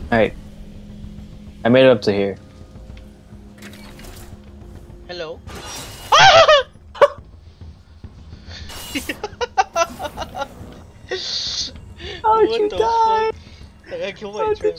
Alright, I made it up to here. Hello? How'd What you the die? fuck? I killed my